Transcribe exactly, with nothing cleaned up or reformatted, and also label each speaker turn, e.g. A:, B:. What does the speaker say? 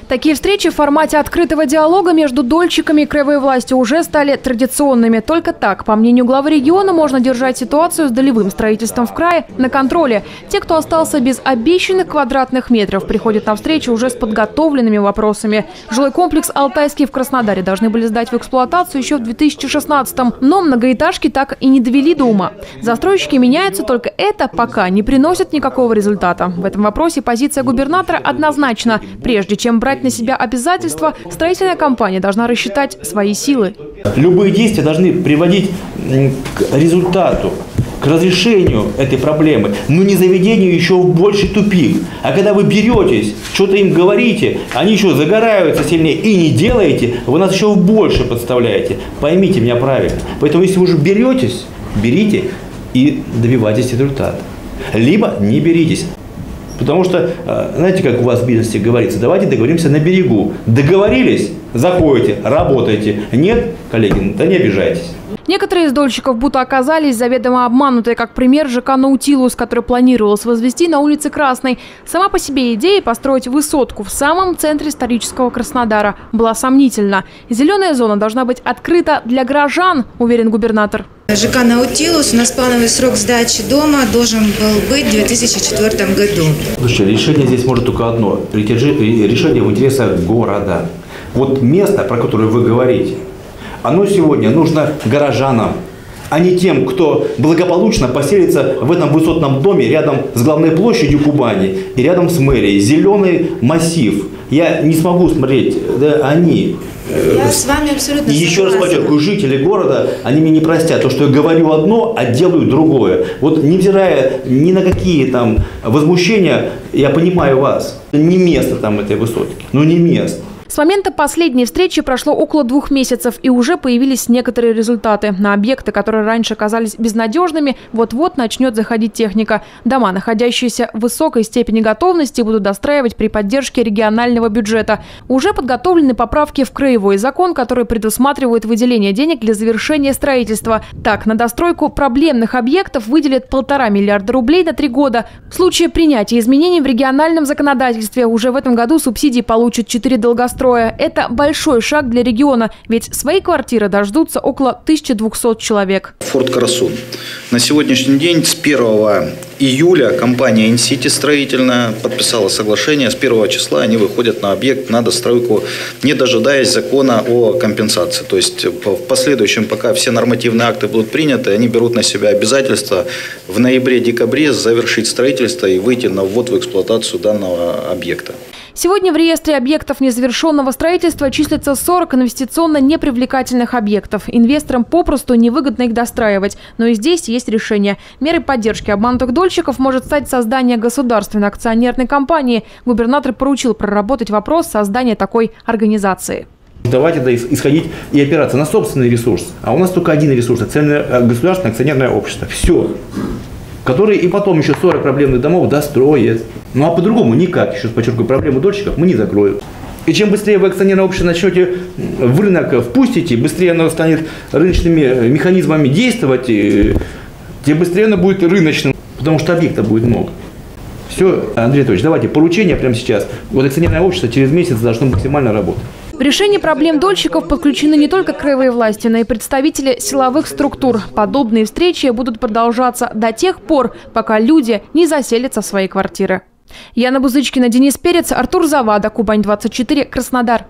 A: Такие встречи в формате открытого диалога между дольщиками и краевой властью уже стали традиционными. Только так, по мнению главы региона, можно держать ситуацию с долевым строительством в крае на контроле. Те, кто остался без обещанных квадратных метров, приходят на встречу уже с подготовленными вопросами. Жилой комплекс «Алтайский» в Краснодаре должны были сдать в эксплуатацию еще в две тысячи шестнадцатом, но многоэтажки так и не довели до ума. Застройщики меняются, только это пока не приносит никакого результата. В этом вопросе позиция губернатора однозначна. Прежде чем брать на себя обязательства, строительная компания должна рассчитать свои силы.
B: Любые действия должны приводить к результату, к разрешению этой проблемы, но не заведению еще в больший тупик. А когда вы беретесь, что-то им говорите, они еще загораются сильнее и не делаете, вы нас еще в больше подставляете. Поймите меня правильно. Поэтому если вы уже беретесь, берите и добивайтесь результата. Либо не беритесь. Потому что, знаете, как у вас в бизнесе говорится, давайте договоримся на берегу. Договорились, заходите, работаете. Нет, коллеги, да не обижайтесь.
A: Некоторые из дольщиков будто оказались заведомо обманутые, как пример ЖК «Наутилус», который планировалось возвести на улице Красной. Сама по себе идея построить высотку в самом центре исторического Краснодара была сомнительна. Зеленая зона должна быть открыта для горожан, уверен губернатор.
C: ЖК «Наутилус», у нас плановый срок сдачи дома должен был быть в две тысячи четвёртом году.
B: Слушайте, решение здесь может только одно. Решение в интересах города. Вот место, про которое вы говорите, оно сегодня нужно горожанам, а не тем, кто благополучно поселится в этом высотном доме рядом с главной площадью Кубани и рядом с мэрией. Зеленый массив. Я не смогу смотреть, да, они.
C: Я с вами абсолютно
B: И еще раз подчеркиваю, жители города, они мне не простят то, что я говорю одно, а делаю другое. Вот невзирая ни на какие там возмущения, я понимаю вас. Не место там этой высотки, ну не место.
A: С момента последней встречи прошло около двух месяцев, и уже появились некоторые результаты. На объекты, которые раньше казались безнадежными, вот-вот начнет заходить техника. Дома, находящиеся в высокой степени готовности, будут достраивать при поддержке регионального бюджета. Уже подготовлены поправки в краевой закон, который предусматривает выделение денег для завершения строительства. Так, на достройку проблемных объектов выделят полтора миллиарда рублей на три года. В случае принятия изменений в региональном законодательстве уже в этом году субсидии получат четыре долгостроя. Это большой шаг для региона, ведь свои квартиры дождутся около тысячи двухсот человек.
D: Форт Карасун. На сегодняшний день с первого июля компания «Инсити» строительная подписала соглашение. С первого числа они выходят на объект, на достройку, не дожидаясь закона о компенсации. То есть в последующем, пока все нормативные акты будут приняты, они берут на себя обязательство в ноябре-декабре завершить строительство и выйти на ввод в эксплуатацию данного объекта.
A: Сегодня в реестре объектов незавершенного строительства числится сорок инвестиционно непривлекательных объектов. Инвесторам попросту невыгодно их достраивать. Но и здесь есть решение. Мерой поддержки обманутых дольщиков может стать создание государственной акционерной компании. Губернатор поручил проработать вопрос создания такой организации.
B: Давайте да, исходить и опираться на собственный ресурс. А у нас только один ресурс – государственное акционерное общество. Все. Которые и потом еще сорок проблемных домов достроят. Ну а по-другому никак, еще раз подчеркиваю, проблему дольщиков мы не закроем. И чем быстрее вы акционерное общество начнете в рынок впустите, быстрее оно станет рыночными механизмами действовать, тем быстрее оно будет рыночным, потому что объектов будет много. Все, Андрей Анатольевич, давайте поручение прямо сейчас. Вот акционерное общество через месяц должно максимально работать.
A: В решении проблем дольщиков подключены не только краевые власти, но и представители силовых структур. Подобные встречи будут продолжаться до тех пор, пока люди не заселятся в свои квартиры. Яна Бузычкина, Денис Перец, Артур Завада, Кубань двадцать четыре, Краснодар.